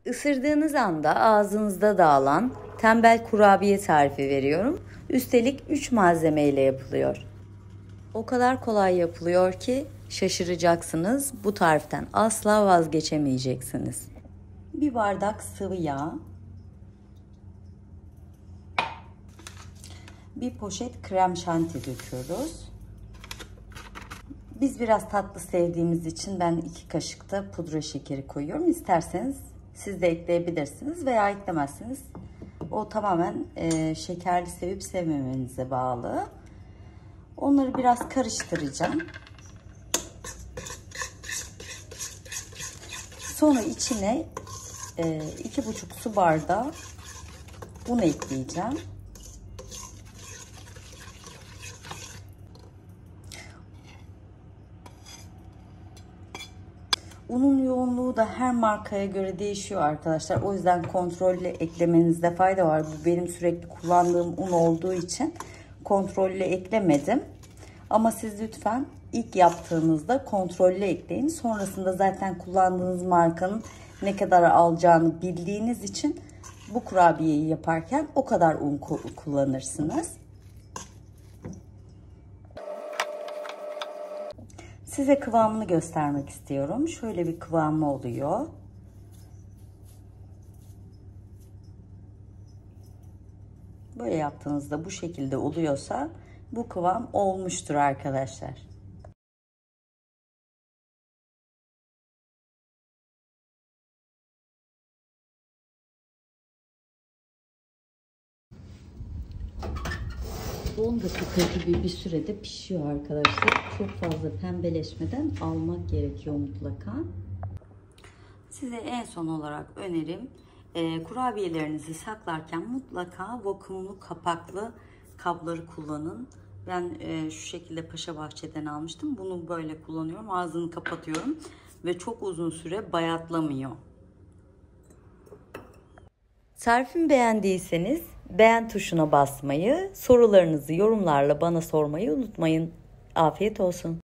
Isırdığınız anda ağzınızda dağılan tembel kurabiye tarifi veriyorum. Üstelik 3 malzemeyle yapılıyor. O kadar kolay yapılıyor ki şaşıracaksınız. Bu tariften asla vazgeçemeyeceksiniz. Bir bardak sıvı yağ, bir poşet krem şanti döküyoruz. Biz biraz tatlı sevdiğimiz için ben 2 kaşık da pudra şekeri koyuyorum. İsterseniz siz de ekleyebilirsiniz veya eklemezsiniz. O tamamen şekerli sevip sevmemenize bağlı. Onları biraz karıştıracağım. Sonra içine 2,5 su bardağı un ekleyeceğim. Unun yoğunluğu da her markaya göre değişiyor arkadaşlar. O yüzden kontrollü eklemenizde fayda var. Bu benim sürekli kullandığım un olduğu için kontrollü eklemedim. Ama siz lütfen ilk yaptığınızda kontrollü ekleyin. Sonrasında zaten kullandığınız markanın ne kadar alacağını bildiğiniz için bu kurabiyeyi yaparken o kadar un kullanırsınız. Size kıvamını göstermek istiyorum. Şöyle bir kıvamı oluyor. Böyle yaptığınızda bu şekilde oluyorsa bu kıvam olmuştur arkadaşlar. ...10 dakika gibi bir sürede pişiyor arkadaşlar. Çok fazla pembeleşmeden almak gerekiyor mutlaka. Size en son olarak önerim, kurabiyelerinizi saklarken mutlaka vakumlu kapaklı kabları kullanın. Ben şu şekilde Paşabahçe'den almıştım. Bunu böyle kullanıyorum. Ağzını kapatıyorum ve çok uzun süre bayatlamıyor. Tarifimi beğendiyseniz beğen tuşuna basmayı, sorularınızı yorumlarla bana sormayı unutmayın. Afiyet olsun.